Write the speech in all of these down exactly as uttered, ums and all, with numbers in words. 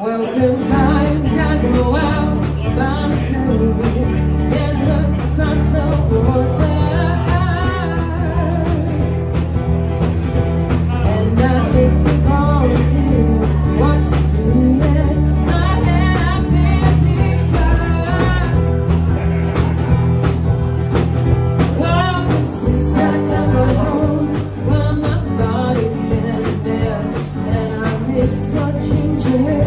Well, sometimes I go out by myself and look across the water, and I think of all the things what you do, and my happy picture. Well, since I got home, well, my body's been a mess, and I miss watching your hair.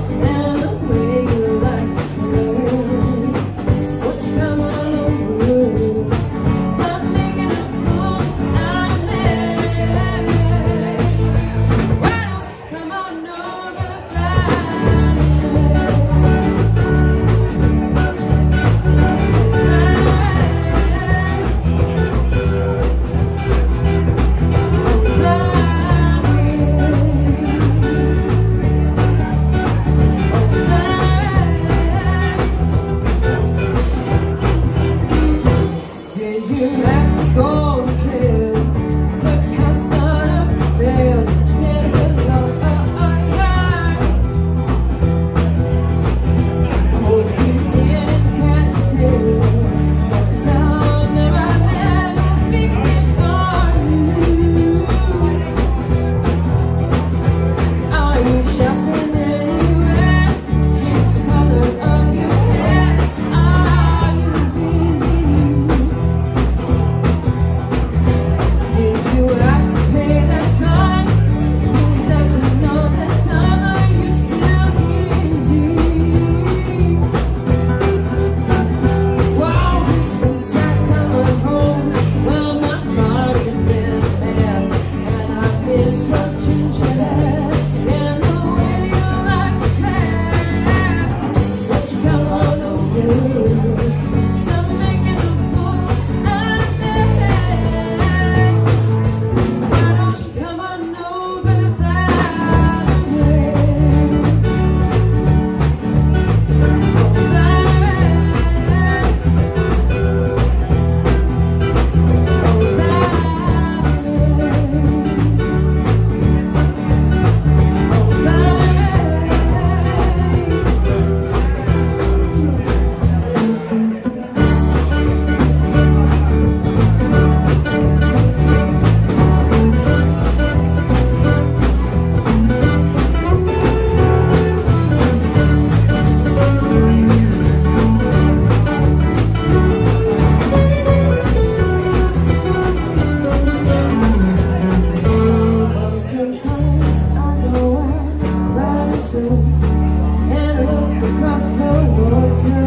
And look across the water,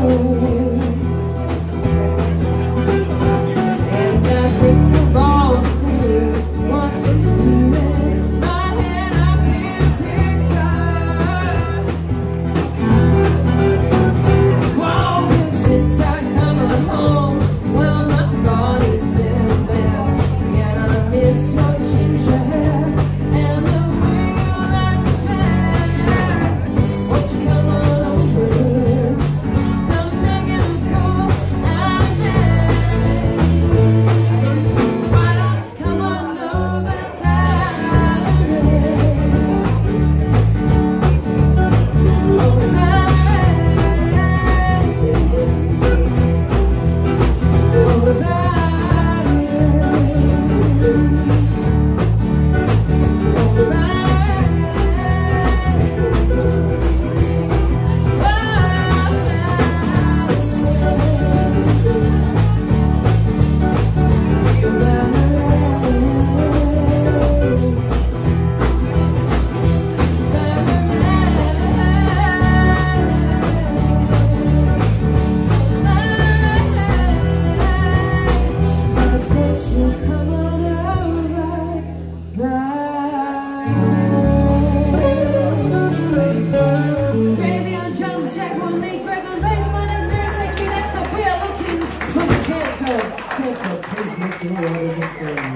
and I think of all the things what you do, in my head I feel a picture. Wow, since I come home, well, my body's been a mess, and I miss your ginger hair and the way you like to dress. Won't you come on over? Stop making a fool out of me. Why don't you come on over, Valerie? Oh, Gravy on drums, Jacko and Greg on bass. My name's Erin. Thank you. Next up, we are looking for the Cantor. Cantor, please make your way to the stage.